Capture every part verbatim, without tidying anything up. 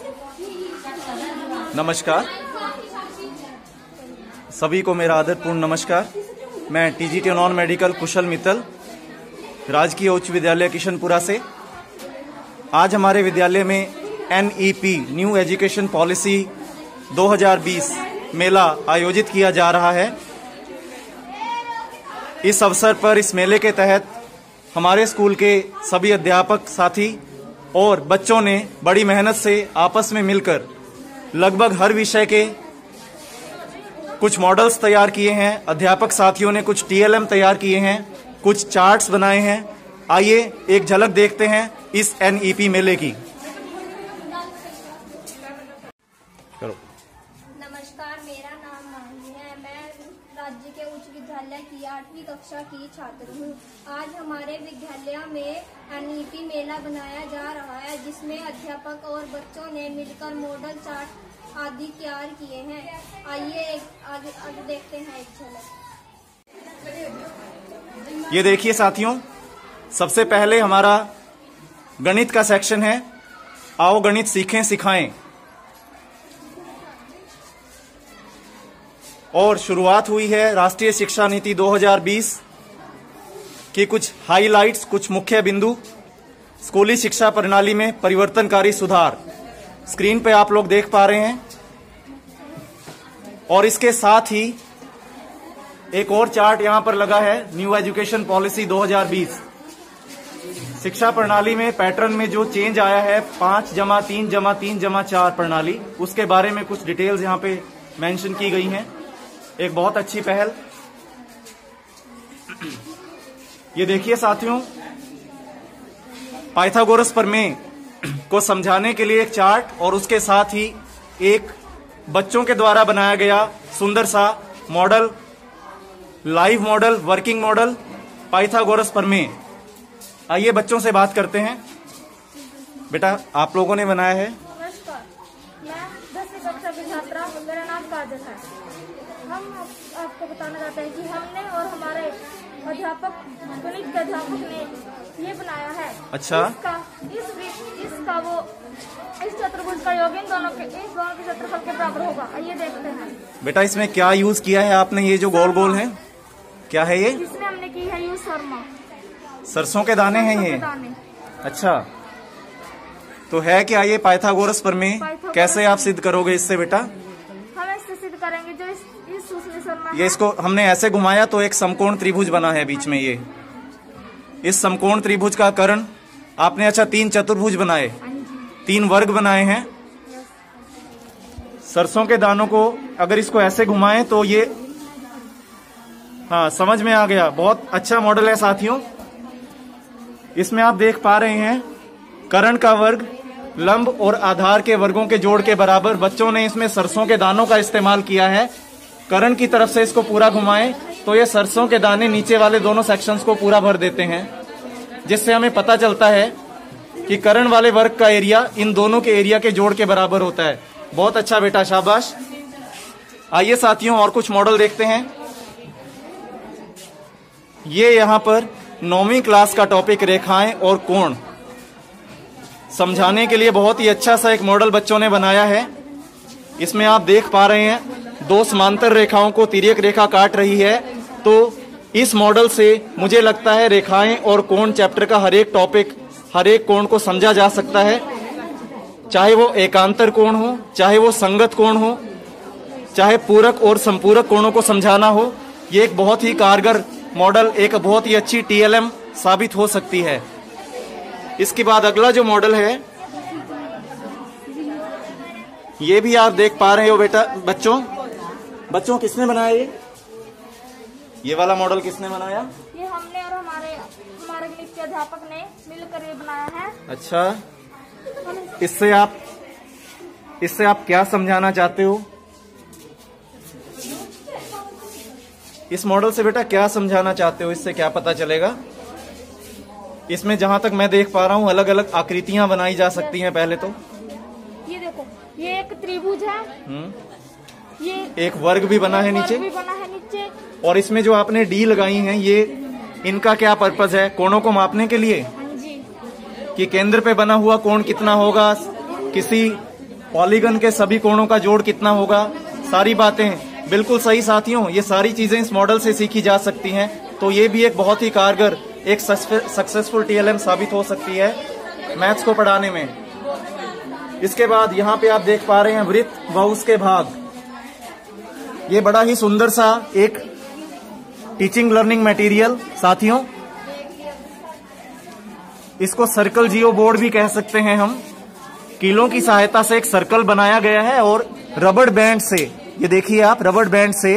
नमस्कार, सभी को मेरा आदरपूर्ण नमस्कार। मैं TGT non medical Kushal Mittal, राजकीय उच्च विद्यालय किशनपुरा से। आज हमारे विद्यालय में एनईपी न्यू एजुकेशन पॉलिसी दो हज़ार बीस मेला आयोजित किया जा रहा है। इस अवसर पर इस मेले के तहत हमारे स्कूल के सभी अध्यापक साथी और बच्चों ने बड़ी मेहनत से आपस में मिलकर लगभग हर विषय के कुछ मॉडल्स तैयार किए हैं। अध्यापक साथियों ने कुछ टीएलएम तैयार किए हैं, कुछ चार्ट्स बनाए हैं। आइए एक झलक देखते हैं इस एनईपी मेले की। करो। नमस्कार, मेरा नाम माही है। मैं राज्य के उच्च विद्यालय की आठवीं कक्षा की छात्र हूँ। आज हमारे विद्यालय में एनईपी मेला बनाया जा रहा है, जिसमें अध्यापक और बच्चों ने मिलकर मॉडल चार्ट आदि तैयार किए हैं। आइए एक आगे आगे देखते हैं एक झलक। ये देखिए साथियों, सबसे पहले हमारा गणित का सेक्शन है। आओ गणित सीखें सिखाएं। और शुरुआत हुई है राष्ट्रीय शिक्षा नीति दो हज़ार बीस की कुछ हाइलाइट्स, कुछ मुख्य बिंदु। स्कूली शिक्षा प्रणाली में परिवर्तनकारी सुधार स्क्रीन पे आप लोग देख पा रहे हैं। और इसके साथ ही एक और चार्ट यहां पर लगा है, न्यू एजुकेशन पॉलिसी दो हज़ार बीस। शिक्षा प्रणाली में पैटर्न में जो चेंज आया है, पांच जमा तीन जमा तीन जमा चार प्रणाली, उसके बारे में कुछ डिटेल्स यहां पे मेंशन की गई हैं। एक बहुत अच्छी पहल। ये देखिए साथियों, पाइथागोरस प्रमेय को समझाने के लिए एक चार्ट और उसके साथ ही एक बच्चों के द्वारा बनाया गया सुंदर सा model, live model, working model Pythagoras प्रमेय। आइए बच्चों से बात करते हैं। बेटा, आप लोगों ने बनाया है। नमस्कार, मैं दसवीं कक्षा की छात्रा हूँ। मेरा नाम काजल है। हम आपको बताना चाहते हैं कि हमने और हमारे अध्यापक, गणित के अध्यापक ने ये बनाया है। अच्छा। इसका इस इसका वो इस चतुर्भुज का योग इन दोनों के इन दोनों के क्षेत्रफल के बराबर होगा। आइए देखते हैं। बेटा, इसमें क्या यूज किया है आपने? ये जो गोल गोल है क्या है? ये इसमें हमने की है यूज शर्मा। सरसों के दाने हैं ये? दाने। अच्छा, तो है क्या ये पाइथागोरस प्रमेय? कैसे आप सिद्ध करोगे इससे बेटा? हम इससे सिद्ध करेंगे जो इस इस उसमें शर्मा ये इसको हमने ऐसे घुमाया तो एक समकोण त्रिभुज बना है बीच में। ये इस समकोण त्रिभुज का कर्ण आपने, अच्छा, तीन चतुर्भुज बनाए, तीन वर्ग बनाए हैं। सरसों के दानों को अगर इसको ऐसे घुमाएं तो ये, हाँ, समझ में आ गया। बहुत अच्छा मॉडल है साथियों। इसमें आप देख पा रहे हैं कर्ण का वर्ग लंब और आधार के वर्गों के जोड़ के बराबर। बच्चों ने इसमें सरसों के दानों का इस्तेमाल किया है। कर्ण की तरफ से इसको पूरा घुमाएं तो ये सरसों के दाने नीचे वाले दोनों सेक्शंस को पूरा भर देते हैं, जिससे हमें पता चलता है कि कर्ण वाले वर्ग का एरिया इन दोनों के एरिया के जोड़ के बराबर होता है। बहुत अच्छा बेटा, शाबाश। आइए साथियों और कुछ मॉडल देखते हैं। ये यहाँ पर नौवीं क्लास का टॉपिक रेखाएं और कोण समझाने के लिए बहुत ही अच्छा सा एक मॉडल बच्चों ने बनाया है। इसमें आप देख पा रहे हैं दो समांतर रेखाओं को तिर्यक रेखा काट रही है। तो इस मॉडल से मुझे लगता है रेखाएं और कोण चैप्टर का हर एक टॉपिक, हर एक कोण को समझा जा सकता है, चाहे वो एकांतर कोण हो, चाहे वो संगत कोण हो, चाहे पूरक और संपूरक कोणों को समझाना हो। ये एक बहुत ही कारगर मॉडल, एक बहुत ही अच्छी टीएलएम साबित हो सकती है। इसके बाद अगला जो मॉडल है, ये भी आप देख पा रहे हो बेटा। बच्चों बच्चों किसने बनाया ये ये वाला मॉडल? किसने बनाया? ये हमने और हमारे हमारे गणित के अध्यापक ने मिलकर ये बनाया है। अच्छा, इससे आप इससे आप क्या समझाना चाहते हो? इस मॉडल से बेटा क्या समझाना चाहते हो? इससे क्या पता चलेगा? इसमें जहां तक मैं देख पा रहा हूं अलग अलग आकृतियां बनाई जा सकती हैं। पहले तो ये देखो, ये एक त्रिभुज है। हम्म ये एक वर्ग भी बना है नीचे, भी बना है नीचे। और इसमें जो आपने डी लगाई हैं, ये इनका क्या पर्पज है? कोणों को मापने के लिए हाँ जी। कि केंद्र पे बना हुआ कोण कितना होगा, किसी पॉलीगन के सभी कोणों का जोड़ कितना होगा, सारी बातें बिल्कुल सही साथियों। ये सारी चीजें इस मॉडल से सीखी जा सकती हैं, तो ये भी एक बहुत ही कारगर, एक सक्सेसफुल टीएलएम साबित हो सकती है मैथ्स को पढ़ाने में। इसके बाद यहाँ पे आप देख पा रहे हैं वृत्त व उसके भाग। ये बड़ा ही सुंदर सा एक टीचिंग लर्निंग मटेरियल साथियों, इसको सर्कल जियो बोर्ड भी कह सकते हैं हम। कीलों की सहायता से एक सर्कल बनाया गया है और रबड़ बैंड से, ये देखिए आप, रबड़ बैंड से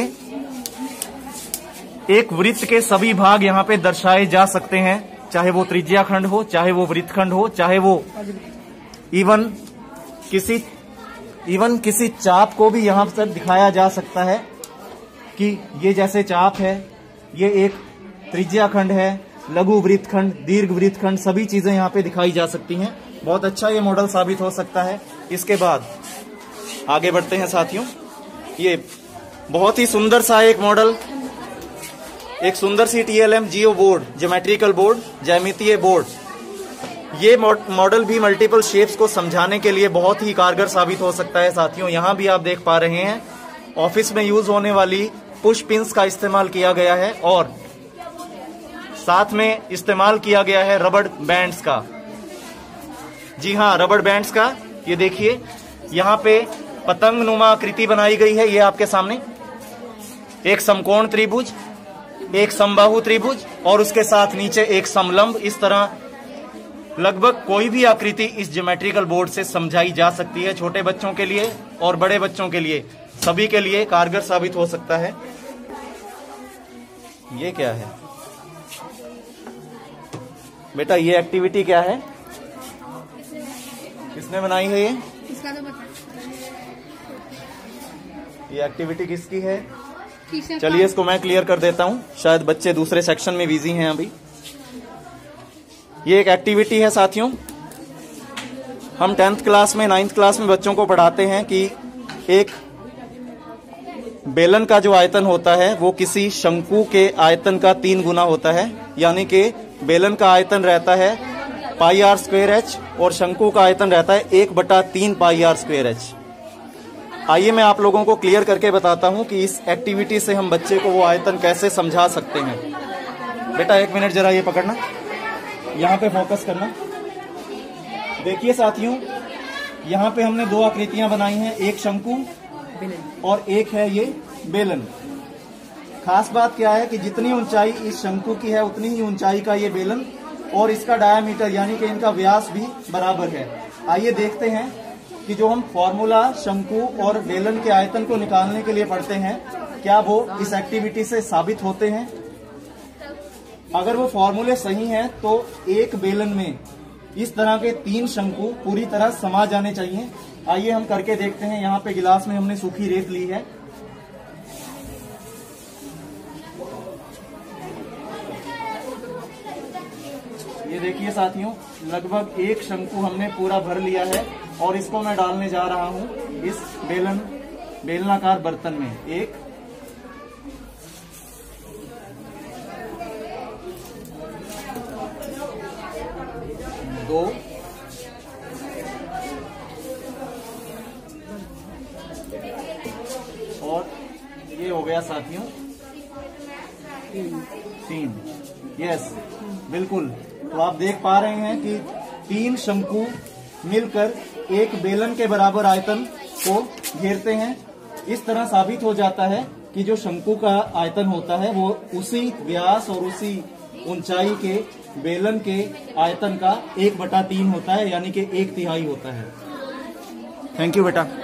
एक वृत्त के सभी भाग यहाँ पे दर्शाए जा सकते हैं, चाहे वो त्रिज्या खंड हो, चाहे वो वृत्तखंड हो, चाहे वो इवन किसी इवन किसी चाप को भी यहाँ पर दिखाया जा सकता है कि ये जैसे चाप है, ये एक त्रिज्या खंड है, लघु वृत्तखंड, दीर्घ वृत्तखंड, सभी चीजें यहाँ पे दिखाई जा सकती हैं। बहुत अच्छा ये मॉडल साबित हो सकता है। इसके बाद आगे बढ़ते हैं साथियों। ये बहुत ही सुंदर सा एक मॉडल, एक सुंदर सी TLM geo board, geometrical board, ज्यामितीय बोर्ड। ये मॉडल भी मल्टीपल शेप्स को समझाने के लिए बहुत ही कारगर साबित हो सकता है साथियों। यहाँ भी आप देख पा रहे हैं ऑफिस में यूज होने वाली पुश पिन्स का इस्तेमाल किया गया है और साथ में इस्तेमाल किया गया है रबड़ बैंड्स का। जी हाँ, रबड़ बैंड्स का। ये देखिए यहाँ पे पतंग नुमा आकृति बनाई गई है। ये आपके सामने एक समकोण त्रिभुज, एक समबाहु त्रिभुज और उसके साथ नीचे एक समलंब। इस तरह लगभग कोई भी आकृति इस ज्योमेट्रिकल बोर्ड से समझाई जा सकती है। छोटे बच्चों के लिए और बड़े बच्चों के लिए, सभी के लिए कारगर साबित हो सकता है। ये क्या है बेटा, ये एक्टिविटी क्या है, किसने बनाई है? ये इसका तो बता। ये एक्टिविटी किसकी है? चलिए इसको मैं क्लियर कर देता हूं, शायद बच्चे दूसरे सेक्शन में बिजी हैं अभी। ये एक एक्टिविटी है साथियों। हम टेंथ क्लास में, नाइन्थ क्लास में बच्चों को पढ़ाते हैं कि एक बेलन का जो आयतन होता है वो किसी शंकु के आयतन का तीन गुना होता है। यानी कि बेलन का आयतन रहता है पाई आर स्क्वेयर एच और शंकु का आयतन रहता है एक बटा तीन पाई आर स्क्वेयर एच। आइए मैं आप लोगों को क्लियर करके बताता हूं कि इस एक्टिविटी से हम बच्चे को वो आयतन कैसे समझा सकते हैं। बेटा एक मिनट जरा ये पकड़ना, यहाँ पे फोकस करना। देखिए साथियों, यहाँ पे हमने दो आकृतियां बनाई हैं, एक शंकु और एक है ये बेलन। खास बात क्या है कि जितनी ऊंचाई इस शंकु की है उतनी ही ऊंचाई का ये बेलन और इसका डायामीटर यानी कि इनका व्यास भी बराबर है। आइए देखते हैं कि जो हम फॉर्मूला शंकु और बेलन के आयतन को निकालने के लिए पढ़ते हैं, क्या वो इस एक्टिविटी से साबित होते हैं। अगर वो फॉर्मूले सही हैं तो एक बेलन में इस तरह के तीन शंकु पूरी तरह समा जाने चाहिए। आइए हम करके देखते हैं। यहाँ पे गिलास में हमने सूखी रेत ली है। ये देखिए साथियों, लगभग एक शंकु हमने पूरा भर लिया है और इसको मैं डालने जा रहा हूं इस बेलन बेलनाकार बर्तन में। एक, दो, और ये हो गया साथियों तीन। यस बिल्कुल। तो आप देख पा रहे हैं कि तीन शंकु मिलकर एक बेलन के बराबर आयतन को घेरते हैं। इस तरह साबित हो जाता है कि जो शंकु का आयतन होता है वो उसी व्यास और उसी ऊंचाई के बेलन के आयतन का एक बटा तीन होता है, यानी कि एक तिहाई होता है। थैंक यू बेटा।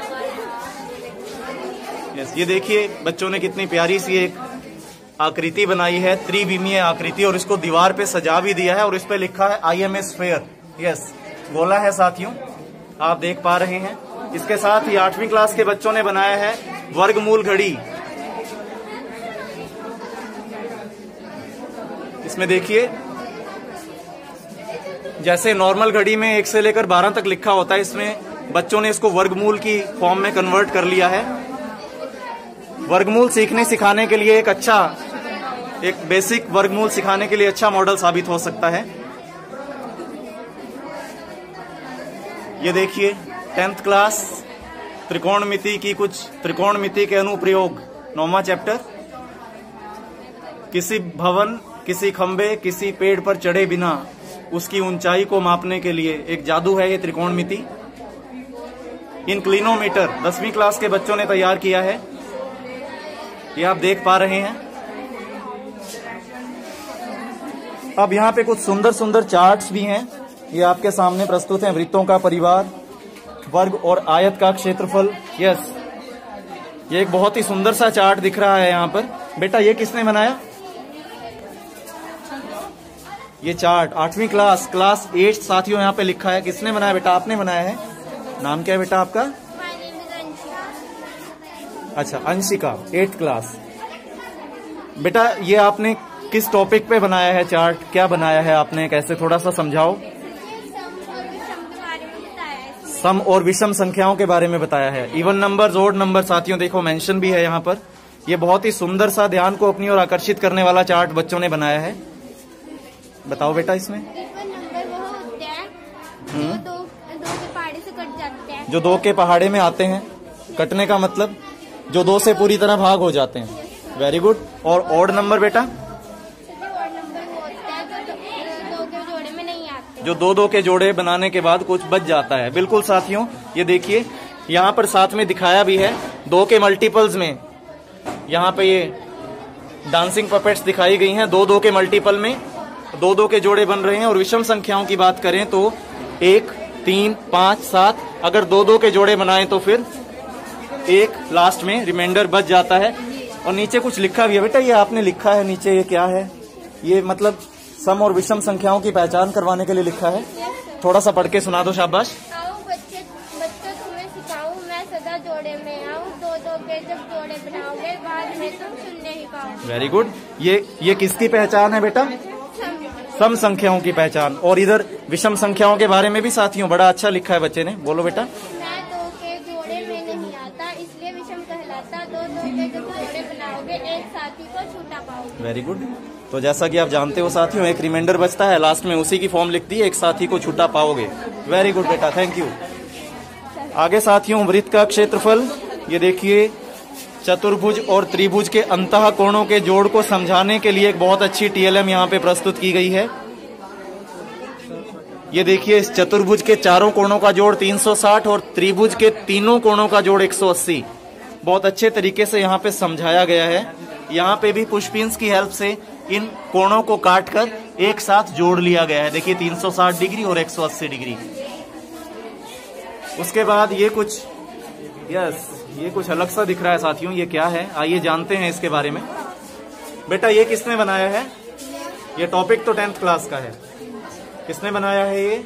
यस, ये देखिए बच्चों ने कितनी प्यारी सी एक आकृति बनाई है, त्रिविमीय आकृति, और इसको दीवार पे सजा भी दिया है और इस पे लिखा है I am a sphere. Yes, गोला है साथियों, आप देख पा रहे हैं। इसके साथ ही आठवीं क्लास के बच्चों ने बनाया है वर्गमूल घड़ी। इसमें देखिए जैसे नॉर्मल घड़ी में एक से लेकर बारह तक लिखा होता है, इसमें बच्चों ने इसको वर्गमूल की फॉर्म में कन्वर्ट कर लिया है। वर्गमूल सीखने सिखाने के लिए एक अच्छा, एक बेसिक वर्गमूल सिखाने के लिए अच्छा मॉडल साबित हो सकता है। ये देखिए टेंथ क्लास त्रिकोणमिति की कुछ त्रिकोणमिति के अनुप्रयोग, नौवां चैप्टर। किसी भवन, किसी खंबे, किसी पेड़ पर चढ़े बिना उसकी ऊंचाई को मापने के लिए एक जादू है ये त्रिकोणमिति। इंक्लिनोमीटर दसवीं क्लास के बच्चों ने तैयार किया है, ये आप देख पा रहे हैं। अब यहाँ पे कुछ सुंदर सुंदर चार्ट्स भी हैं, ये आपके सामने प्रस्तुत हैं। वृत्तों का परिवार, वर्ग और आयत का क्षेत्रफल। यस, ये एक बहुत ही सुंदर सा चार्ट दिख रहा है यहाँ पर। बेटा ये किसने बनाया? ये चार्ट आठवीं क्लास क्लास एट साथियों यहाँ पे लिखा है। किसने बनाया बेटा? आपने बनाया है। नाम क्या है बेटा आपका? अच्छा, अंशिका, एट क्लास। बेटा ये आपने किस टॉपिक पे बनाया है चार्ट? क्या बनाया है आपने, कैसे, थोड़ा सा समझाओ। सम और विषम संख्याओं के बारे में बताया है। इवन नंबर, ऑड नंबर साथियों देखो मेंशन भी है यहाँ पर। ये बहुत ही सुंदर सा, ध्यान को अपनी ओर आकर्षित करने वाला चार्ट बच्चों ने बनाया है। बताओ बेटा इसमें। नंबर वो होते हैं जो दो, दो के पहाड़े से कट जाते हैं। जो दो के पहाड़े में आते हैं, कटने का मतलब जो दो से पूरी तरह भाग हो जाते हैं। Very good. और ऑड नंबर बेटा? ऑड नंबर वो होते हैं जो दो के जोड़े में नहीं आते, जो दो दो के जोड़े बनाने के बाद कुछ बच जाता है। बिल्कुल साथियों, ये देखिए यहाँ पर साथ में दिखाया भी है दो के मल्टीपल्स में। यहाँ पे ये डांसिंग पपेट्स दिखाई गई हैं। दो दो के मल्टीपल में दो दो के जोड़े बन रहे हैं। और विषम संख्याओं की बात करें तो एक, तीन, पांच, सात, अगर दो दो के जोड़े बनाएं तो फिर एक लास्ट में रिमाइंडर बच जाता है। और नीचे कुछ लिखा भी है बेटा, ये आपने लिखा है नीचे, ये क्या है? ये मतलब सम और विषम संख्याओं की पहचान करवाने के लिए लिखा है। थोड़ा सा पढ़ के सुना दो, शाबाश। आओ बच्चे बच्चों तुम्हें सिखाऊं, मैं सदा जोड़े में आऊं, दो दो के जब जोड़े बनाओगे बाद में तुम सुनने ही पाओगे। Very good. ये ये किसकी पहचान है बेटा? सम संख्याओं की पहचान। और इधर विषम संख्याओं के बारे में भी साथियों बड़ा अच्छा लिखा है बच्चे ने। बोलो बेटा। मैं दो के जोड़े में नहीं आता, इसलिए विषम कहलाता, दो दो के जब जोड़े बनाओगे एक साथी को छूटा पाओगे। Very good. तो जैसा कि आप जानते हो साथियों, एक रिमाइंडर बचता है, लास्ट में उसी की फॉर्म लिख दी, एक साथी को छूटा पाओगे। वेरी गुड बेटा, थैंक यू। आगे साथियों, वृत्त का क्षेत्रफल। ये देखिए चतुर्भुज और त्रिभुज के अंतः कोणों के जोड़ को समझाने के लिए एक बहुत अच्छी टीएलएम यहाँ पे प्रस्तुत की गई है। ये देखिए इस चतुर्भुज के चारों कोणों का जोड़ तीन सौ साठ और त्रिभुज के तीनों कोणों का जोड़ एक सौ अस्सी। बहुत अच्छे तरीके से यहाँ पे समझाया गया है। यहाँ पे भी पुशपिंस की हेल्प से इन कोणों को काटकर एक साथ जोड़ लिया गया है। देखिए तीन सौ साठ डिग्री और एक सौ अस्सी डिग्री। उसके बाद ये कुछ, यस, ये कुछ अलग सा दिख रहा है साथियों। ये क्या है, आइए जानते हैं इसके बारे में। बेटा ये किसने बनाया है? ये टॉपिक तो टेंथ क्लास का है। किसने बनाया है ये?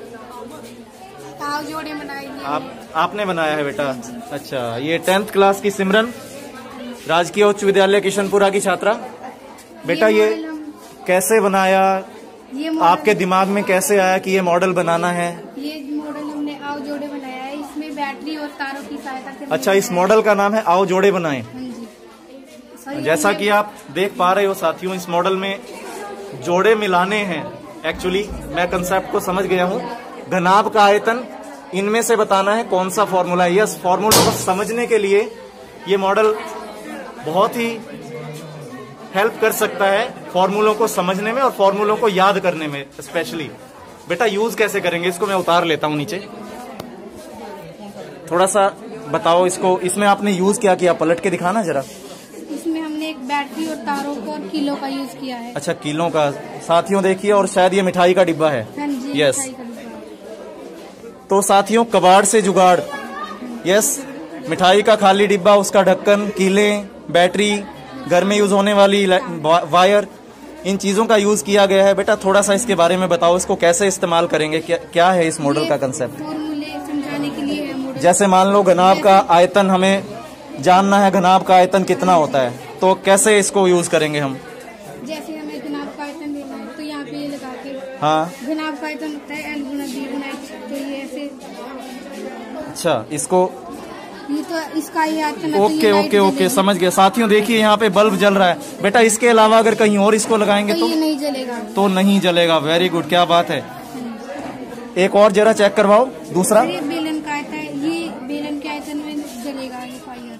आओ जोड़े बनाएंगे। आप आपने बनाया है बेटा। अच्छा, ये टेंथ क्लास की सिमरन, राजकीय उच्च विद्यालय किशनपुरा की छात्रा। बेटा ये कैसे बनाया, ये आपके दिमाग में कैसे आया कि ये मॉडल बनाना है? ये मॉडल हमने आओ जोड़े बनाया है, इसमें बैटरी और तारों की सहायता से। अच्छा, इस मॉडल का नाम है आओ जोड़े बनाएं। जैसा कि आप देख पा रहे हो साथियों, इस मॉडल में जोड़े मिलाने हैं। एक्चुअली मैं कंसेप्ट को समझ गया हूँ। घनाभ का आयतन, इनमें से बताना है कौन सा फॉर्मूला है। यस, फॉर्मूला को समझने के लिए ये मॉडल बहुत ही हेल्प कर सकता है, फॉर्मूलों को समझने में और फॉर्मूलों को याद करने में स्पेशली। बेटा यूज कैसे करेंगे इसको, मैं उतार लेता हूँ नीचे। थोड़ा सा बताओ इसको, इसमें आपने यूज क्या किया, पलट के दिखाना जरा। इसमें हमने एक बैटरी और तारों को और किलो का यूज किया है। अच्छा, किलो का साथियों देखिए, और शायद ये मिठाई का डिब्बा है। हाँ जी, यस। मिठाई का डिब्बा। तो साथियों कबाड़ से जुगाड़। यस, मिठाई का खाली डिब्बा, उसका ढक्कन, कीले, बैटरी, घर में यूज होने वाली वायर, इन चीजों का यूज किया गया है। बेटा थोड़ा सा इसके बारे में बताओ, इसको कैसे इस्तेमाल करेंगे, क्या, क्या है इस मॉडल का कंसेप्ट? फॉर्मूले समझाने के लिए है मॉडल। जैसे मान लो घनाभ का आयतन हमें जानना है, घनाभ का आयतन कितना होता है, तो कैसे इसको यूज करेंगे हम? जैसे हमें घनाभ का आयतन देना है तो यहाँ पे ये लगा के, हाँ, घनाभ का आयतन होता है एल गुना बी गुना एच, तो ये ऐसे। अच्छा, इसको ये तो इसका ही आयतन है, तो ओके ये लाइट ओके ओके जलेगी। समझ गए साथियों। देखिए यहाँ पे बल्ब जल रहा है। बेटा इसके अलावा अगर कहीं और इसको लगाएंगे तो तो ये नहीं जलेगा। तो नहीं जलेगा। वेरी गुड, क्या बात है। एक और जरा चेक करवाओ, दूसरा। ये बेलन का आयतन है, ये बेलन के आयतन में जलेगा ये फायर।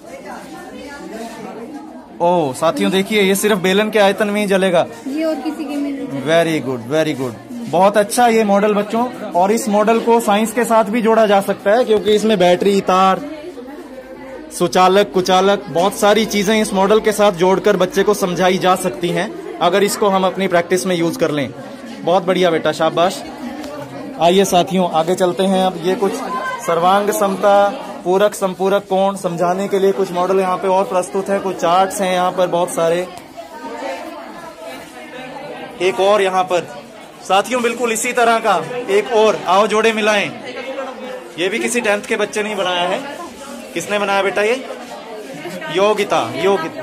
ओह साथियों देखिए, ये सिर्फ बेलन के आयतन में ही जलेगा। ये और किसी के में। वेरी गुड वेरी गुड, बहुत अच्छा ये मॉडल बच्चों। और इस मॉडल को साइंस के साथ भी जोड़ा जा सकता है, क्योंकि इसमें बैटरी, तार, सुचालक, कुचालक, बहुत सारी चीजें इस मॉडल के साथ जोड़कर बच्चे को समझाई जा सकती हैं, अगर इसको हम अपनी प्रैक्टिस में यूज कर लें। बहुत बढ़िया बेटा, शाबाश। आइए साथियों आगे चलते हैं। अब ये कुछ सर्वांग समता, पूरक संपूरक कोण समझाने के लिए कुछ मॉडल यहाँ पे और प्रस्तुत है। कुछ चार्ट्स हैं यहाँ पर बहुत सारे। एक और यहाँ पर साथियों बिल्कुल इसी तरह का एक और, आओ जोड़े मिलाएं। ये भी किसी टेंथ के बच्चे ने बनाया है। किसने बनाया बेटा ये? योगिता। योगिता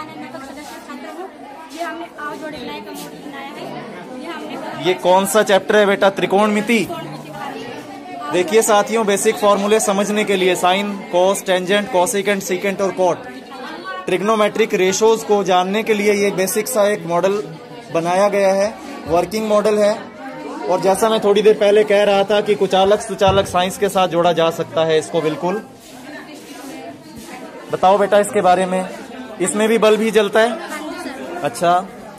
ये कौन सा चैप्टर है बेटा? त्रिकोणमिति। देखिए साथियों, बेसिक फॉर्मूले समझने के लिए sine, cos, tangent, cosecant, secant और कॉट, ट्रिग्नोमेट्रिक रेशोज को जानने के लिए ये बेसिक सा एक मॉडल बनाया गया है, वर्किंग मॉडल है। और जैसा मैं थोड़ी देर पहले कह रहा था कि कुचालक सुचालक साइंस के साथ जोड़ा जा सकता है इसको। बिल्कुल बताओ बेटा इसके बारे में। इसमें भी बल्ब ही जलता है? अच्छा,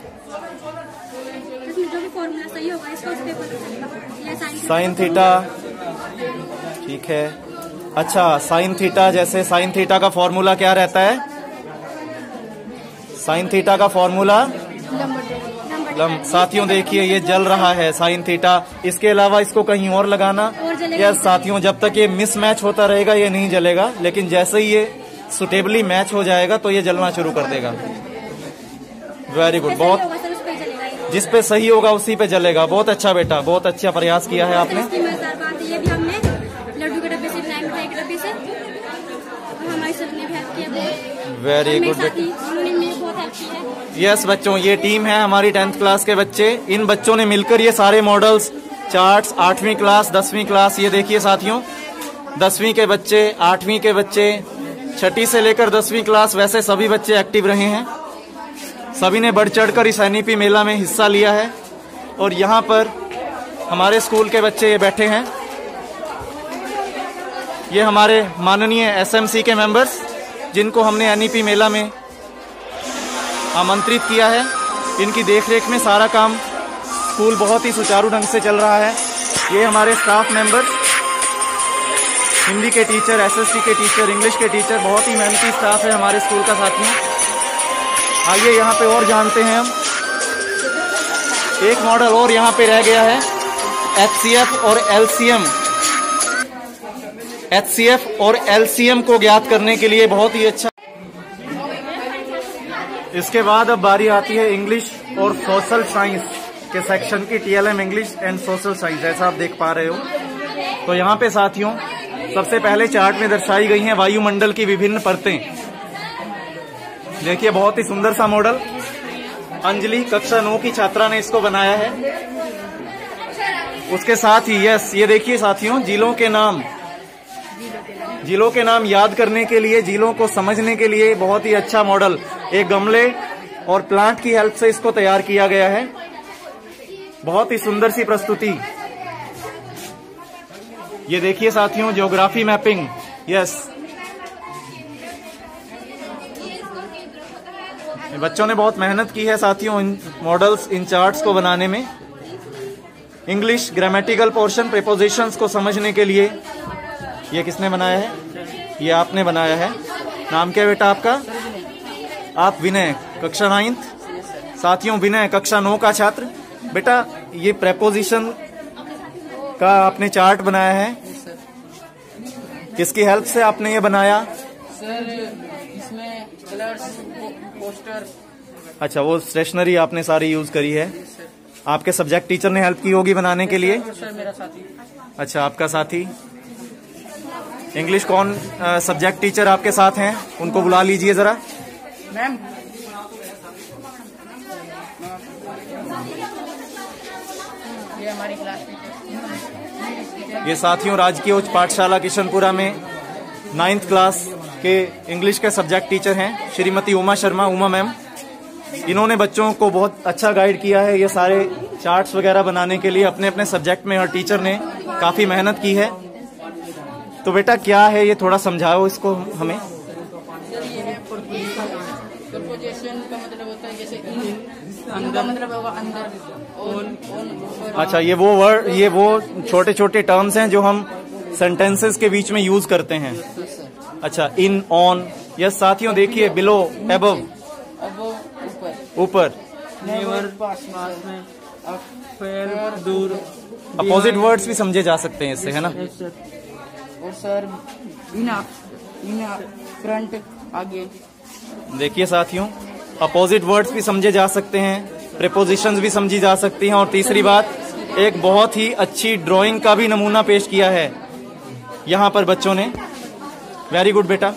साइन थीटा, ठीक है। अच्छा, साइन थीटा, जैसे साइन थीटा का फॉर्मूला क्या रहता है? साइन थीटा का फॉर्मूला लंब। साथियों देखिए ये जल रहा है साइन थीटा। इसके अलावा इसको कहीं और लगाना। यस साथियों, जब तक ये मिसमैच होता रहेगा ये नहीं जलेगा, लेकिन जैसे ही ये सुटेबली मैच हो जाएगा तो ये जलना शुरू कर देगा। वेरी गुड, बहुत, जिस पे सही होगा उसी पे जलेगा। बहुत अच्छा बेटा, बहुत अच्छा प्रयास किया है आपने। Very good. यस बच्चों, ये टीम है हमारी टेंथ क्लास के बच्चे। इन बच्चों ने मिलकर ये सारे मॉडल्स, चार्ट्स, आठवीं क्लास, दसवीं क्लास, ये देखिए साथियों, दसवीं के बच्चे, आठवीं के बच्चे, छठी से लेकर दसवीं क्लास, वैसे सभी बच्चे एक्टिव रहे हैं। सभी ने बढ़ चढ़कर इस एनईपी मेला में हिस्सा लिया है। और यहाँ पर हमारे स्कूल के बच्चे ये बैठे हैं। ये हमारे माननीय एसएमसी के मेंबर्स, जिनको हमने एनईपी मेला में आमंत्रित किया है। इनकी देखरेख में सारा काम स्कूल बहुत ही सुचारू ढंग से चल रहा है। ये हमारे स्टाफ मेंबर, हिंदी के टीचर, एसएसटी के टीचर, इंग्लिश के टीचर, बहुत ही मेहनती स्टाफ है हमारे स्कूल का साथियों। आइए यहाँ पे और जानते हैं हम। एक मॉडल और यहाँ पे रह गया है, एचसीएफ और एलसीएम। एचसीएफ और एलसीएम को ज्ञात करने के लिए बहुत ही अच्छा। इसके बाद अब बारी आती है इंग्लिश और सोशल साइंस के सेक्शन की, TLM English and social science, जैसा आप देख पा रहे हो। तो यहाँ पे साथियों सबसे पहले चार्ट में दर्शाई गई हैं वायुमंडल की विभिन्न परतें। देखिए बहुत ही सुंदर सा मॉडल, अंजलि कक्षा नौ की छात्रा ने इसको बनाया है। उसके साथ ही यस, ये देखिए साथियों, जिलों के नाम, जिलों के नाम याद करने के लिए, जिलों को समझने के लिए बहुत ही अच्छा मॉडल, एक गमले और प्लांट की हेल्प से इसको तैयार किया गया है। बहुत ही सुंदर सी प्रस्तुति। ये देखिए साथियों, ज्योग्राफी मैपिंग, यस, बच्चों ने बहुत मेहनत की है साथियों इन मॉडल्स, इन चार्ट्स को बनाने में। इंग्लिश ग्रामेटिकल पोर्शन, प्रीपोजिशंस को समझने के लिए ये किसने बनाया है? ये आपने बनाया है। नाम क्या बेटा आपका? आप विनय, कक्षा नाइन्थ। साथियों विनय कक्षा नौ का छात्र। बेटा ये प्रेपोजिशन का आपने चार्ट बनाया है, किसकी हेल्प से आपने ये बनाया? सर इसमें कलर्स, पोस्टर। अच्छा, वो स्टेशनरी आपने सारी यूज करी है। आपके सब्जेक्ट टीचर ने हेल्प की होगी बनाने के लिए? सर मेरा साथी। अच्छा, आपका साथी। इंग्लिश कौन सब्जेक्ट टीचर आपके साथ हैं? उनको बुला लीजिए जरा। मैम ये हमारी क्लास टीचर। ये साथियों राजकीय उच्च पाठशाला किशनपुरा में नाइन्थ क्लास के इंग्लिश के सब्जेक्ट टीचर हैं श्रीमती उमा शर्मा, उमा मैम। इन्होंने बच्चों को बहुत अच्छा गाइड किया है। ये सारे चार्ट्स वगैरह बनाने के लिए अपने अपने सब्जेक्ट में हर टीचर ने काफी मेहनत की है। तो बेटा क्या है ये, थोड़ा समझाओ इसको हमें। सर ये है प्रपोजिशन का मतलब होता है जैसे इन, अंदर मतलब होगा अंदर, ऑन ऑन। अच्छा, ये वो वर्ड, ये वो छोटे छोटे टर्म्स हैं जो हम सेंटेंसेस के बीच में यूज करते हैं। अच्छा, इन, ऑन। यस साथियों देखिए, बिलो, एबव, अब ऊपर, ऊपर। नेवर, पास में, फेर, दूर। अपोजिट वर्ड्स भी समझे जा सकते हैं इससे, है ना। और सर इना, इना, फ्रंट, आगे। देखिए साथियों, अपोजिट वर्ड्स भी समझे जा सकते हैं, प्रीपोजिशंस भी समझी जा सकती हैं, और तीसरी बात, एक बहुत ही अच्छी ड्राइंग का भी नमूना पेश किया है यहाँ पर बच्चों ने। वेरी गुड बेटा।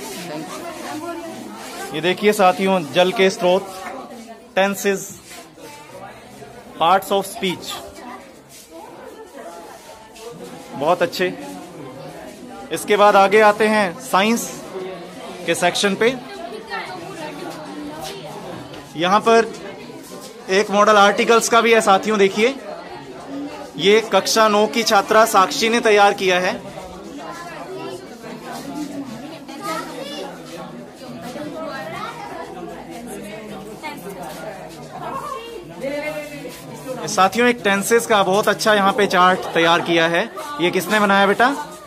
ये देखिए साथियों, जल के स्रोत, टेंसेस, पार्ट्स ऑफ स्पीच, बहुत अच्छे। इसके बाद आगे आते हैं साइंस के सेक्शन पे। यहां पर एक मॉडल आर्टिकल्स का भी है साथियों। देखिए, ये कक्षा नौ की छात्रा साक्षी ने तैयार किया है। साथियों, एक टेंसेस का बहुत अच्छा यहाँ पे चार्ट तैयार किया है। ये किसने बनाया बेटा?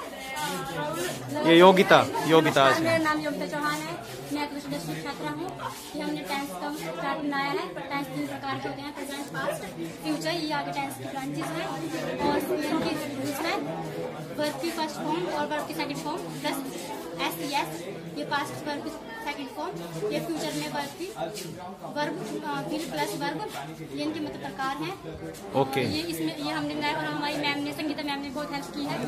ये योगिता, योगिता आज मेरा नाम योगिता चौहान है, मैं कृषि दसवीं छात्रा हूँ। ये हमने टेंस का चार्ट बनाया है। टेंस तीन प्रकार के होते हैं, प्रेजेंट, पास्ट, फ्यूचर। ये आगे टेंस की ब्रांचेस हैं, और इनकी इसमें वर्ब की फर्स्ट फॉर्म और वर्ब की second form plus S T S. ये पास्ट वर्ब की सेकंड फॉर्म, ये फ्यूचर में वर्ब की वर्ब फिर प्लस वर्ब। ये इनके मतलब प्रकार हैं। ओके। ये इसमें ये हमने बनाया, और हमारी मैम ने, संगीता मैम ने बहुत हेल्प की है।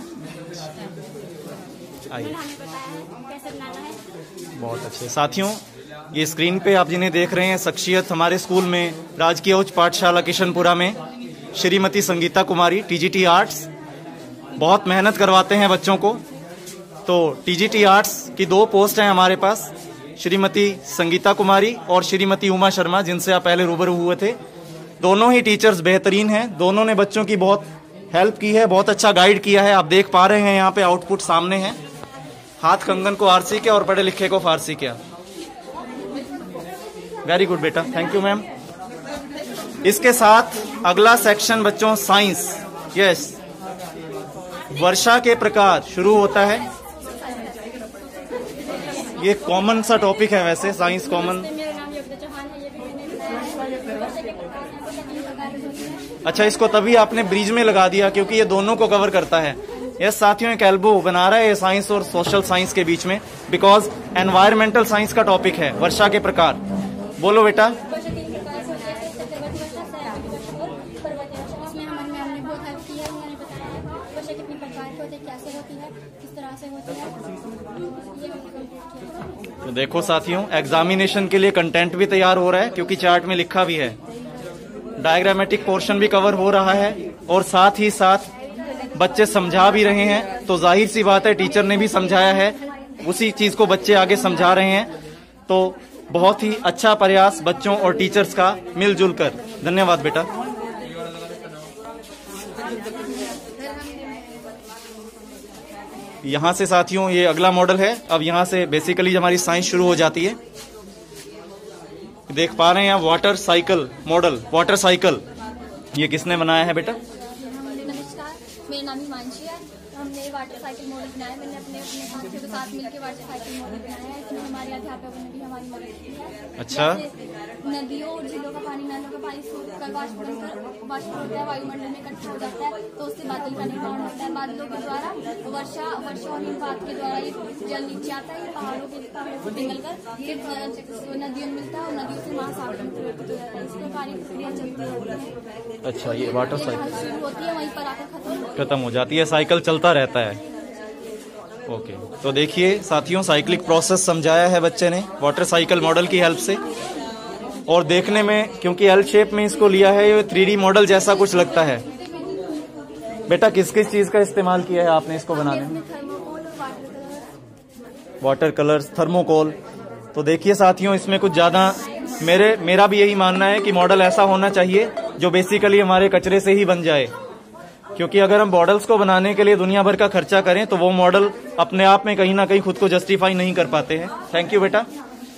आइए, हमें बताया है कैसे बनाना है। बहुत अच्छे। साथियों, ये स्क्रीन पे आप जिन्हें देख रहे हैं, शख्सियत हमारे स्कूल में, राजकीय उच्च पाठशाला किशनपुरा में श्रीमती संगीता कुमारी, टीजीटी आर्ट्स। बहुत मेहनत करवाते हैं बच्चों को। तो टीजीटी आर्ट्स की दो पोस्ट हैं हमारे पास, श्रीमती संगीता कुमारी और श्रीमती उमा शर्मा, जिनसे आप पहले रूबरू हुए थे। दोनों ही टीचर्स बेहतरीन हैं। दोनों ने बच्चों की बहुत हेल्प की है, बहुत अच्छा गाइड किया है। आप देख पा रहे हैं यहाँ पे आउटपुट सामने है। हाथ कंगन को आरसी के और पढ़े लिखे को फारसी के। वेरी गुड बेटा, थैंक यू मैम। इसके साथ अगला सेक्शन बच्चों साइंस। यस, वर्षा के प्रकार शुरू होता है। ये कॉमन सा टॉपिक है वैसे, साइंस कॉमन। मेरा नाम योगिता चौहान है। ये भी मैंने बनाया है। वर्षा के प्रकार हैं, वर्षा तीन प्रकार की होती है। अच्छा, इसको तभी आपने ब्रिज में लगा दिया क्योंकि ये दोनों को कवर करता है। यस साथियों, एक एल्बो बना रहा है ये साइंस और सोशल साइंस के बीच में, बिकॉज एनवायरमेंटल साइंस का टॉपिक है वर्षा के प्रकार। बोलो बेटा। वर्षा तीन प्रकार की होती है, चक्रवाती वर्षा, सयाहती वर्षा और पर्वतीय वर्षा। इसमें हमारी मैम ने बहुत हेल्प की है। उन्होंने बताया है वर्षा कितनी प्रकार की होती है, कैसे होती है, किस तरह से होती है। ये हमने कंप्लीट किया। तो देखो साथियों, एग्जामिनेशन के लिए कंटेंट भी तैयार हो रहा है क्योंकि चार्ट में लिखा भी है। डायग्रामेटिक पोर्शन भी कवर हो रहा है और साथ ही साथ बच्चे समझा भी रहे हैं। तो जाहिर सी बात है, टीचर ने भी समझाया है, उसी चीज को बच्चे आगे समझा रहे हैं। तो बहुत ही अच्छा प्रयास बच्चों और टीचर्स का मिलजुल कर। धन्यवाद बेटा। यहाँ से साथियों ये अगला मॉडल है। अब यहाँ से बेसिकली हमारी साइंस शुरू हो जाती है। देख पा रहे हैं आप water cycle model, water cycle. ये किसने बनाया है बेटा? नमस्कार, मेरा नाम हिमांशी है। हमने वाटर साइकिल मॉडल बनाया। मैंने अपने अपने साथियों के साथ मिलकर वाटर साइकिल मॉडल बनाया है। इसमें हमारे अध्यापकों ने भी हमारी मदद की है। अच्छा। जैसे नदियों और झीलों का पानी, नदियों का पानी सूख कर वाष्पीकरण कर वाष्प होता है, वायुमंडल में इकट्ठा हो जाता है, तो उससे बादल का निर्माण होता है। बादलों के द्वारा वर्षा वर्षा और हिमपात के द्वारा ये जल नीचे आता है, पहाड़ों के पहाड़ों से पिघल कर फिर नदियों में मिलता है और नदियों से महासागर में परिवर्तित हो जाता है। इस प्रकार की प्रक्रिया चलती रहती है। अच्छा, ये वाटर साइकिल शुरू होती है, वहीं पर आकर खत्म खत्म हो जाती है, साइकिल चलता रहता है। ओके, तो देखिए साथियों, साइक्लिक प्रोसेस समझाया है बच्चे ने वाटर साइकिल मॉडल की हेल्प से। और देखने में, क्योंकि एल शेप में इसको लिया है, ये थ्री डी मॉडल जैसा कुछ लगता है। बेटा किस किस चीज का इस्तेमाल किया है आपने इसको बनाने में? थर्मोकोल और water colour. Water colours, thermocol. तो देखिए साथियों, इसमें कुछ ज्यादा मेरे मेरा भी यही मानना है कि मॉडल ऐसा होना चाहिए जो बेसिकली हमारे कचरे से ही बन जाए। क्योंकि अगर हम मॉडल्स को बनाने के लिए दुनिया भर का खर्चा करें तो वो मॉडल अपने आप में कहीं ना कहीं खुद को जस्टिफाई नहीं कर पाते हैं। थैंक यू बेटा।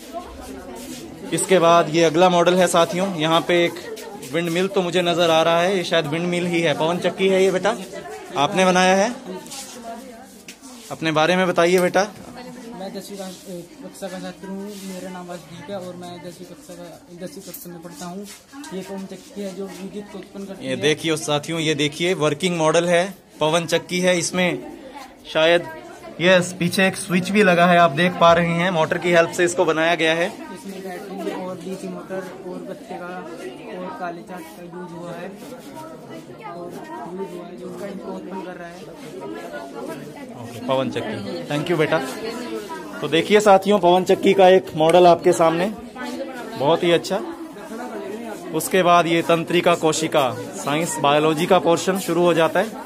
इसके बाद ये अगला मॉडल है साथियों, यहाँ पे एक विंड मिल तो मुझे नजर आ रहा है, ये शायद विंड मिल ही है, पवन चक्की है ये बेटा, आपने बनाया है, अपने बारे में बताइए बेटा। मैं दसवीं कक्षा का छात्र हूँ, मेरा नाम आशदीप है और मैं दसवीं कक्षा का दसवीं कक्षा में पढ़ता हूँ। ये पवन चक्की है जो विद्युत को उत्पन्न करती है। ये देखिए साथियों, ये देखिए वर्किंग मॉडल है, पवन चक्की है, इसमें शायद यस पीछे एक स्विच भी लगा है, आप देख पा रहे हैं, मोटर की हेल्प से इसको बनाया गया है। इसमें बैटरी और डीसी मोटर और गत्ते का और काले चाट का यूज हुआ है और यूज हुआ है जो उसका इनको उत्पन्न कर रहा है। ओके, पवन चक्की, थैंक यू बेटा। तो देखिए साथियों, पवन चक्की का एक मॉडल आपके सामने, बहुत ही अच्छा। उसके बाद ये तंत्रिका कोशिका, साइंस बायोलॉजी का पोर्शन शुरू हो जाता है।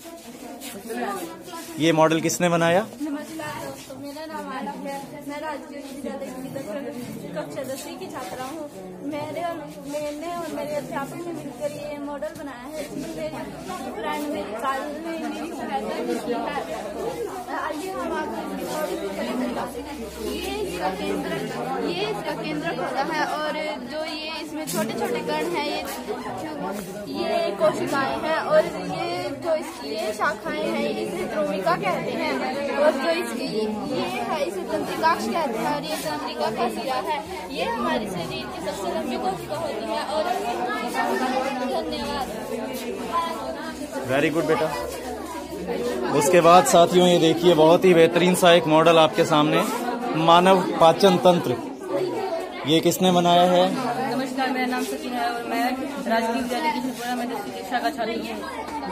ये मॉडल किसने बनाया? नमस्कार दोस्तों, मेरा नाम आलम है, मैं राजकीय विद्यालय की कक्षा दसवीं की छात्रा हूँ। मेरे और मैंने और मेरे अध्यापक ने मिलकर ये मॉडल बनाया है। इसमें मेरी फ्रेंड मेरी काल ने मेरी सहायता की है। आइए हम आपको मॉडल की तरह बताते हैं। ये इसका केंद्र ये इसका केंद्रक होता है और जो ये इसमें छोटे छोटे कण हैं, ये ये कोशिकाएं हैं और ये जो इसकी ये शाखाएं हैं इसे ध्रुविका कहते हैं और जो इसकी ये है इसे तंत्रिकाक्ष कहते हैं और ये तंत्रिका का सिरा है। ये हमारे शरीर की सबसे लंबी कोशिका होती है और धन्यवाद। वेरी गुड बेटा। उसके बाद साथियों ये देखिए, बहुत ही बेहतरीन सा एक मॉडल आपके सामने, मानव पाचन तंत्र। ये किसने बनाया है? नमस्कार, मेरा नाम सचिन है और मैं राजकीय विद्यालय की छपुरा में दसवीं कक्षा का छात्र हूँ।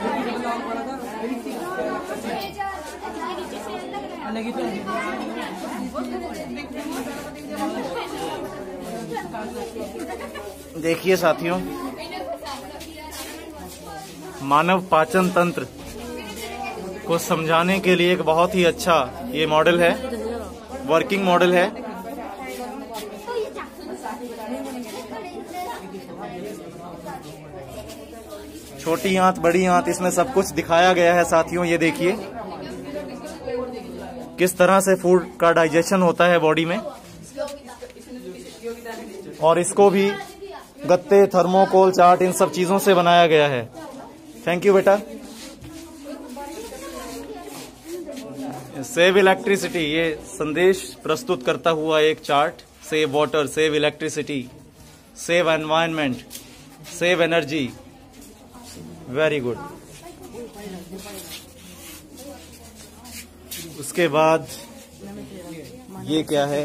देखिए साथियों, मानव पाचन तंत्र को समझाने के लिए एक बहुत ही अच्छा ये मॉडल है, वर्किंग मॉडल है। छोटी आंत, बड़ी आंत, इसमें सब कुछ दिखाया गया है साथियों। ये देखिए किस तरह से फूड का डाइजेशन होता है बॉडी में, और इसको भी गत्ते, थर्मोकोल, चार्ट, इन सब चीजों से बनाया गया है। थैंक यू बेटा। सेव इलेक्ट्रिसिटी, ये संदेश प्रस्तुत करता हुआ एक chart, save water, save electricity, save environment, save energy. Very good. उसके बाद ये क्या है?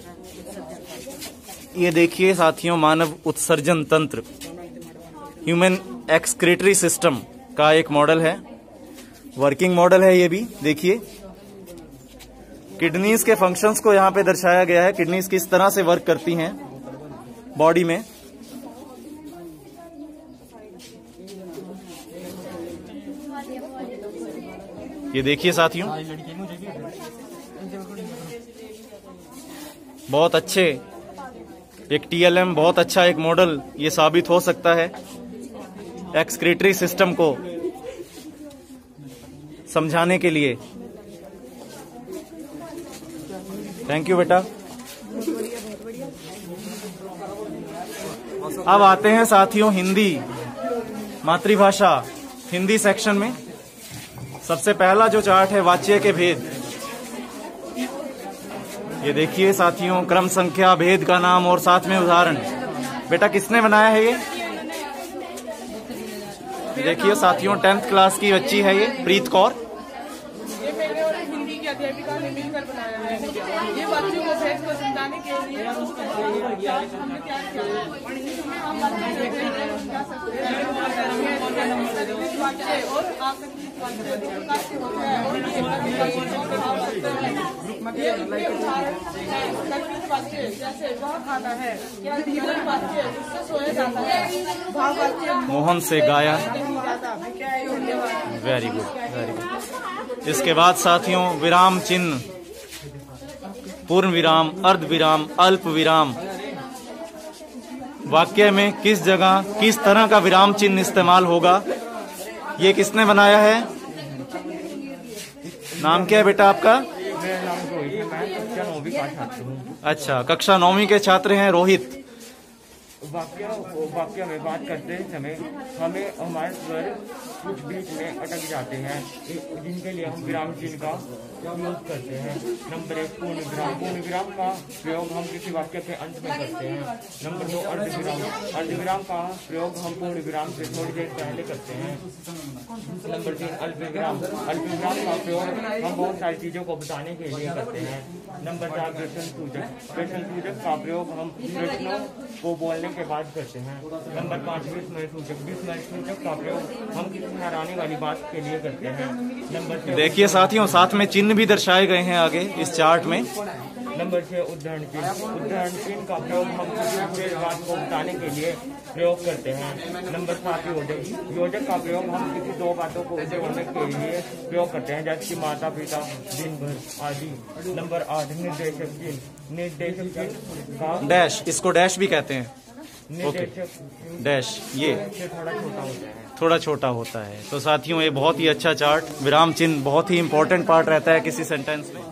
ये देखिए साथियों, मानव उत्सर्जन तंत्र, ह्यूमन एक्सक्रीटरी सिस्टम का एक मॉडल है, वर्किंग मॉडल है ये भी। देखिए किडनीज के फंक्शंस को यहाँ पे दर्शाया गया है, किडनीज किस तरह से वर्क करती हैं बॉडी में। ये देखिए साथियों, बहुत अच्छे एक टीएलएम, बहुत अच्छा एक मॉडल ये साबित हो सकता है एक्सक्रीटरी सिस्टम को समझाने के लिए। थैंक यू बेटा। अब आते हैं साथियों हिंदी मातृभाषा, हिंदी सेक्शन में। सबसे पहला जो चार्ट है, वाच्य के भेद। ये देखिए साथियों, क्रम, संख्या, भेद का नाम और साथ में उदाहरण। बेटा किसने बनाया है ये? देखिए साथियों, टेंथ क्लास की बच्ची है ये, प्रीत कौर। ये मैंने और हिंदी की अध्यापिका ने मिलकर बनाया है। ये बच्चों को भेद को समझाने के लिए हमने क्या किया है, हम और आकर्षित होते हैं और वाक्य जैसे वह खाना है या वाक्य उससे सोया जाता है, भाव वाक्य मोहन से गाया। Very good, very good. इसके बाद साथियों, विराम चिन्ह, पूर्ण विराम, अर्ध विराम, अल्प विराम। वाक्य में किस जगह किस तरह का विराम चिन्ह इस्तेमाल होगा, ये किसने बनाया है? नाम क्या है बेटा आपका? मेरा नाम रोहित है, मैं कक्षा नौवीं का छात्र हूँ। अच्छा, कक्षा नौवीं के छात्र हैं रोहित। वाक्य वाक्य में बात करते समय हमें हमारे स्वर कुछ बीच में अटक जाते हैं, जिनके लिए हम विराम चिन्ह का यूज करते हैं। नंबर एक पूर्ण विराम। पूर्ण विराम का प्रयोग हम किसी वाक्य के अंत में करते हैं। नंबर दो अर्धविराम। अर्धविराम का प्रयोग हम पूर्ण विराम से थोड़ी देर पहले करते हैं। नंबर तीन अल्पविराम। अल्पविराम का प्रयोग हम बहुत सारी चीजों को बताने के लिए करते हैं। नंबर चार प्रश्न सूचक। प्रश्न सूचक का प्रयोग हम प्रश्नों को बोलने के बाद करते हैं। नंबर पाँच विस्मय सूचक। विस्मय सूचक का प्रयोग हम किसी हैरानी वाली बात के लिए करते हैं। नंबर देखिए साथियों, साथ में चिन्ह भी दर्शाए गए हैं आगे इस चार्ट में। नंबर छह उदाहरण चिन्ह। उदाहरण चिन्ह का प्रयोग हम किसी विशेष बात को बताने के लिए प्रयोग करते हैं। नंबर सात योजक। योजक का प्रयोग हम किसी दो बातों को जोड़ने के लिए प्रयोग करते हैं, जैसे कि माता पिता, दिन भर आदि। नंबर आठ निर्देशक चिन्ह। निर्देशक चिन्ह का डैश, इसको डैश भी कहते हैं। निर्देशक डैश ये थोड़ा छोटा होता है। थोड़ा छोटा होता है। तो साथियों, ये बहुत ही अच्छा चार्ट, विराम चिन्ह बहुत ही इंपॉर्टेंट पार्ट रहता है किसी सेंटेंस में।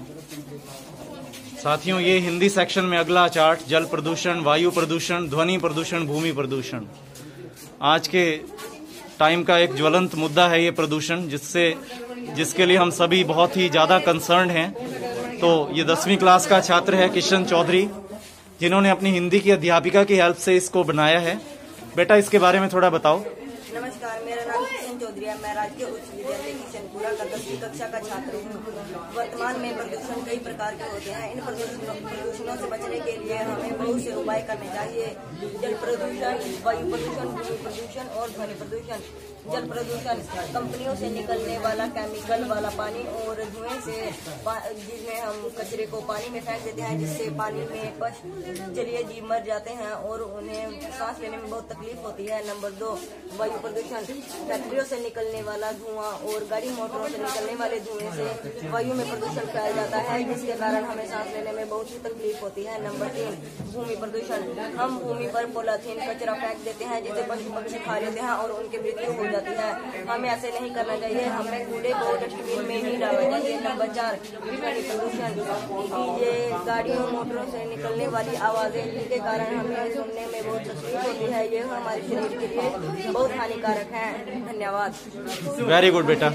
साथियों, ये हिंदी सेक्शन में अगला चार्ट, जल प्रदूषण, वायु प्रदूषण, ध्वनि प्रदूषण, भूमि प्रदूषण। आज के टाइम का एक ज्वलंत मुद्दा है ये प्रदूषण, जिससे जिसके लिए हम सभी बहुत ही ज्यादा कंसर्न हैं। तो ये दसवीं क्लास का छात्र है किशन चौधरी, जिन्होंने अपनी हिंदी की अध्यापिका की हेल्प से इसको बनाया है। बेटा, इसके बारे में थोड़ा बताओ। नमस्कार, मेरा नाम किशन चौधरी है। मैं राजकीय उच्च विद्यालय किशनपुरा का दसवीं कक्षा का छात्र हूँ। वर्तमान में प्रदूषण कई प्रकार के होते हैं। इन प्रदूषणों से बचने के लिए हमें बहुत से उपाय करने चाहिए। जल प्रदूषण, वायु प्रदूषण, भूमि प्रदूषण और ध्वनि प्रदूषण। जल प्रदूषण कंपनियों से निकलने वाला केमिकल वाला पानी और धुएं से, जिसमें हम कचरे को पानी में फेंक देते हैं, जिससे पानी में पशु जलीय जीव मर जाते हैं और उन्हें सांस लेने में बहुत तकलीफ होती है। नंबर दो वायु प्रदूषण। फैक्ट्रियों से निकलने वाला धुआं और गाड़ी मोटरों से निकलने वाले धुएं से वायु में प्रदूषण फैल जाता है, जिसके कारण हमें सांस लेने में बहुत ही तकलीफ होती है। नंबर तीन भूमि प्रदूषण। हम भूमि पर पॉलीथीन कचरा फेंक देते हैं, जिसे पशु पक्षी खा लेते हैं और उनकी मृत्यु हो जाती है। हमें ऐसे नहीं करना चाहिए, हमें कूड़े को डस्टबिन में ही डालना चाहिए। नंबर चार ध्वनि प्रदूषण। ये गाड़ियों मोटरों से निकलने वाली आवाजें, जिनके कारण हमें सुनने में बहुत तकलीफ होती है, ये हमारे शरीर के लिए बहुत हानिकारक है। धन्यवाद। वेरी गुड बेटा।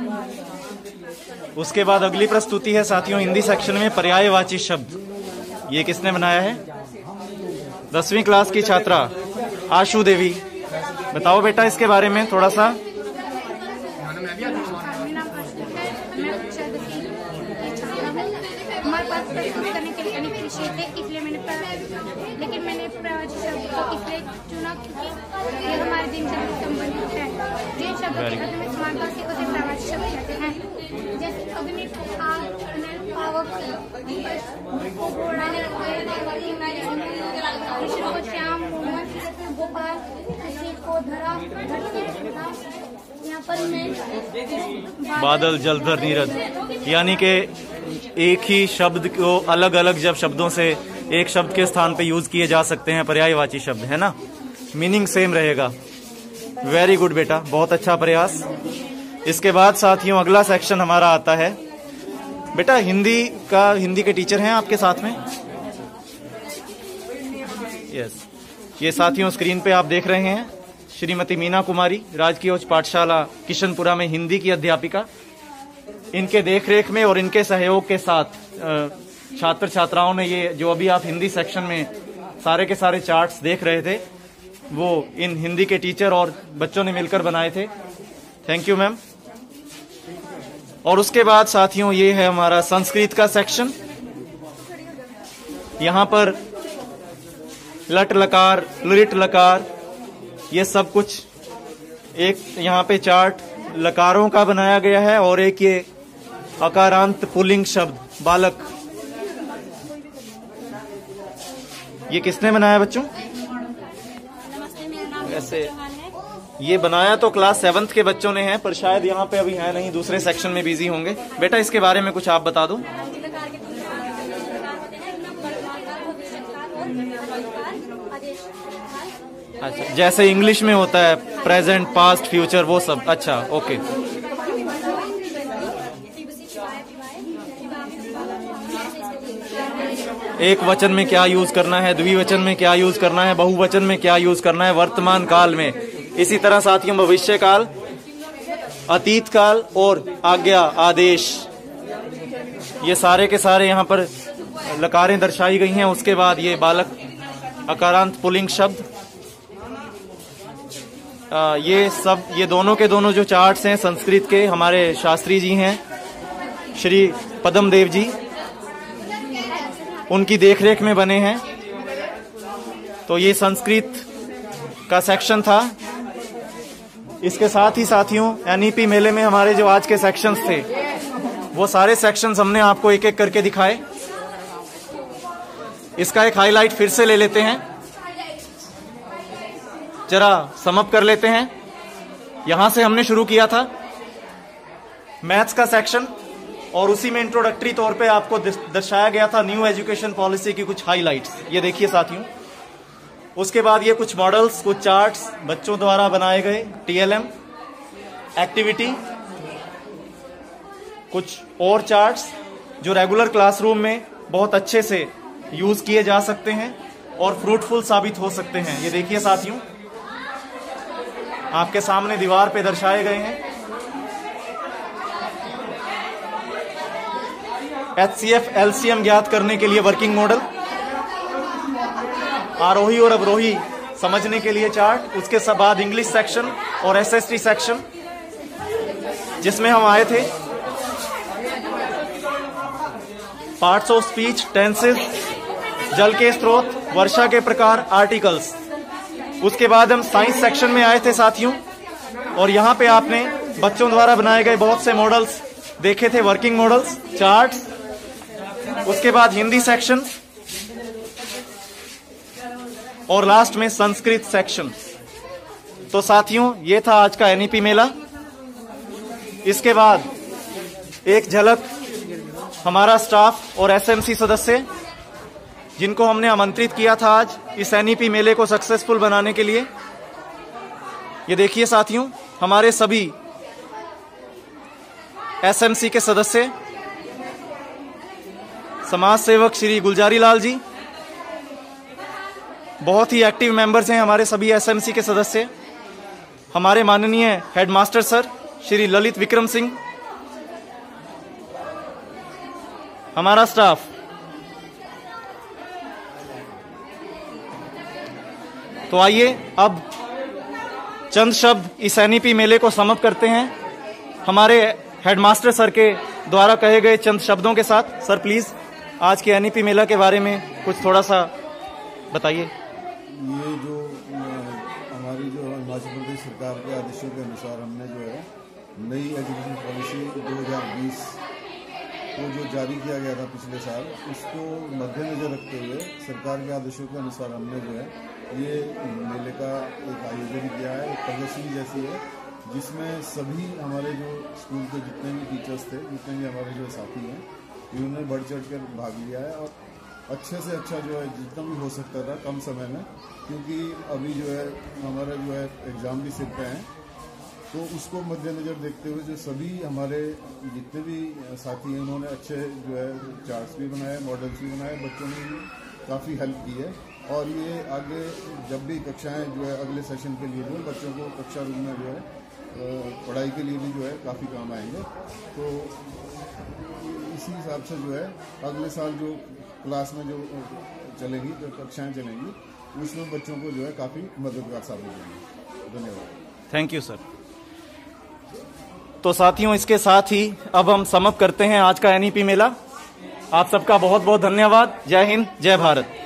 उसके बाद अगली प्रस्तुति है साथियों हिंदी सेक्शन में पर्यायवाची शब्द। ये किसने बनाया है? दसवीं क्लास की छात्रा आशु देवी। बताओ बेटा इसके बारे में थोड़ा सा। हमारे पास प्रस्तुत करने के लिए अनेक विषय थे, इसलिए मैंने लेकिन मैंने पर्यायवाची शब्द को इसलिए चुना क्योंकि ये हमारे दिनचर्या से संबंधित है। जिन शब्दों के अर्थ में समानता से उसे पर्यायवाची शब्द कहते हैं, जैसे अग्नि, आग, पावक, कृष्ण को श्याम, गोपाल, किसी को धरा, यहाँ पर मैं बादल, जलधर, नीरद। यानी कि एक ही शब्द को अलग अलग जब शब्दों से एक शब्द के स्थान पे यूज किए जा सकते हैं पर्यायवाची शब्द, है ना? मीनिंग सेम रहेगा। वेरी गुड बेटा, बहुत अच्छा प्रयास। इसके बाद साथियों अगला सेक्शन हमारा आता है। बेटा हिंदी का, हिंदी के टीचर हैं आपके साथ में? यस। ये साथियों स्क्रीन पे आप देख रहे हैं श्रीमती मीना कुमारी, राजकीय उच्च पाठशाला किशनपुरा में हिंदी की अध्यापिका। इनके देखरेख में और इनके सहयोग के साथ छात्र छात्राओं ने ये जो अभी आप हिंदी सेक्शन में सारे के सारे चार्ट्स देख रहे थे, वो इन हिंदी के टीचर और बच्चों ने मिलकर बनाए थे। Thank you ma'am. और उसके बाद साथियों ये है हमारा संस्कृत का सेक्शन। यहाँ पर लट लकार, लिट लकार, ये सब कुछ एक यहाँ पे चार्ट लकारों का बनाया गया है और एक ये अकारांत पुल्लिंग शब्द बालक। ये किसने बनाया बच्चों? नमस्ते, मेरा नाम ऐसे ये बनाया तो क्लास सेवन्थ के बच्चों ने है, पर शायद यहाँ पे अभी है नहीं, दूसरे सेक्शन में बिजी होंगे। बेटा इसके बारे में कुछ आप बता दो। प्रकार के प्रकार होते हैं, वर्तमान काल, भविष्य काल और वर्तमान काल, आदेश काल, अच्छा, जैसे इंग्लिश में होता है प्रेजेंट, पास्ट, फ्यूचर, वो सब। अच्छा, ओके। एक वचन में क्या यूज करना है, द्विवचन में क्या यूज करना है, बहुवचन में क्या यूज करना है वर्तमान काल में। इसी तरह साथियों भविष्य काल, अतीत काल और आज्ञा, आदेश, ये सारे के सारे यहाँ पर लकारें दर्शाई गई हैं। उसके बाद ये बालक अकारांत पुल्लिंग शब्द, आ, ये सब, ये दोनों के दोनों जो चार्ट्स हैं संस्कृत के, हमारे शास्त्री जी हैं श्री पद्म देव जी, उनकी देखरेख में बने हैं। तो ये संस्कृत का सेक्शन था। इसके साथ ही साथियों एनईपी मेले में हमारे जो आज के सेक्शंस थे वो सारे सेक्शंस हमने आपको एक एक करके दिखाए। इसका एक हाईलाइट फिर से ले लेते हैं, जरा समअप कर लेते हैं। यहां से हमने शुरू किया था मैथ्स का सेक्शन और उसी में इंट्रोडक्टरी तौर पे आपको दर्शाया गया था न्यू एजुकेशन पॉलिसी की कुछ हाइलाइट्स। ये देखिए साथियों, उसके बाद ये कुछ मॉडल्स, कुछ चार्ट्स बच्चों द्वारा बनाए गए, टीएलएम एक्टिविटी, कुछ और चार्ट्स जो रेगुलर क्लासरूम में बहुत अच्छे से यूज किए जा सकते हैं और फ्रूटफुल साबित हो सकते हैं। ये देखिए साथियों, आपके सामने दीवार पे दर्शाए गए हैं। एचसीएफ एलसीएम ज्ञात करने के लिए वर्किंग मॉडल, आरोही और अवरोही समझने के लिए चार्ट, उसके सब बाद इंग्लिश सेक्शन और एसएसटी सेक्शन जिसमें हम आए थे, पार्ट्स ऑफ स्पीच, टेंसेस, जल के स्रोत, वर्षा के प्रकार, आर्टिकल्स। उसके बाद हम साइंस सेक्शन में आए थे साथियों, और यहां पे आपने बच्चों द्वारा बनाए गए बहुत से मॉडल्स देखे थे, वर्किंग मॉडल्स, चार्ट्स। उसके बाद हिंदी सेक्शन और लास्ट में संस्कृत सेक्शन। तो साथियों ये था आज का एनईपी मेला। इसके बाद एक झलक हमारा स्टाफ और एसएमसी सदस्य जिनको हमने आमंत्रित किया था आज इस एनईपी मेले को सक्सेसफुल बनाने के लिए। ये देखिए साथियों, हमारे सभी एसएमसी के सदस्य, समाज सेवक श्री गुलजारी लाल जी, बहुत ही एक्टिव मेंबर्स हैं हमारे सभी एसएमसी के सदस्य, हमारे माननीय हेडमास्टर सर श्री ललित विक्रम सिंह, हमारा स्टाफ। तो आइए अब चंद शब्द इस एनईपी मेले को समअप करते हैं हमारे हेडमास्टर सर के द्वारा कहे गए चंद शब्दों के साथ। सर प्लीज आज के एनईपी मेला के बारे में कुछ थोड़ा सा बताइए। ये जो हमारी जो हिमाचल प्रदेश सरकार के आदेशों के अनुसार हमने जो है नई एजुकेशन पॉलिसी दो हज़ार बीस को जो जारी किया गया था पिछले साल, उसको मद्देनजर रखते हुए सरकार के आदेशों के अनुसार हमने जो है ये मेले का एक आयोजन किया है। एक प्रदर्शनी जैसी है जिसमें सभी हमारे जो स्कूल के जितने भी टीचर्स थे, जितने भी हमारे जो साथी हैं, इन्होंने बढ़ चढ़ कर भाग लिया है और अच्छे से अच्छा जो है जितना भी हो सकता था कम समय में, क्योंकि अभी जो है हमारा जो है एग्ज़ाम भी सिर पे हैं, तो उसको मद्देनजर देखते हुए जो सभी हमारे जितने भी साथी हैं उन्होंने अच्छे जो है चार्ट्स भी बनाए, मॉडल्स भी बनाए, बच्चों ने भी काफ़ी हेल्प की है। और ये आगे जब भी कक्षाएं जो है अगले सेशन के लिए जो बच्चों को कक्षा रूम में जो है पढ़ाई के लिए भी जो है काफ़ी काम आएंगे। तो इसी हिसाब से जो है अगले साल जो क्लास में जो चलेगी, जो कक्षाएं चलेंगी, उसमें बच्चों को जो है काफ़ी मददगार साबित होगी। धन्यवाद। Thank you sir. तो साथियों इसके साथ ही अब हम समअप करते हैं आज का एनईपी मेला। आप सबका बहुत बहुत धन्यवाद। जय हिंद, जय भारत।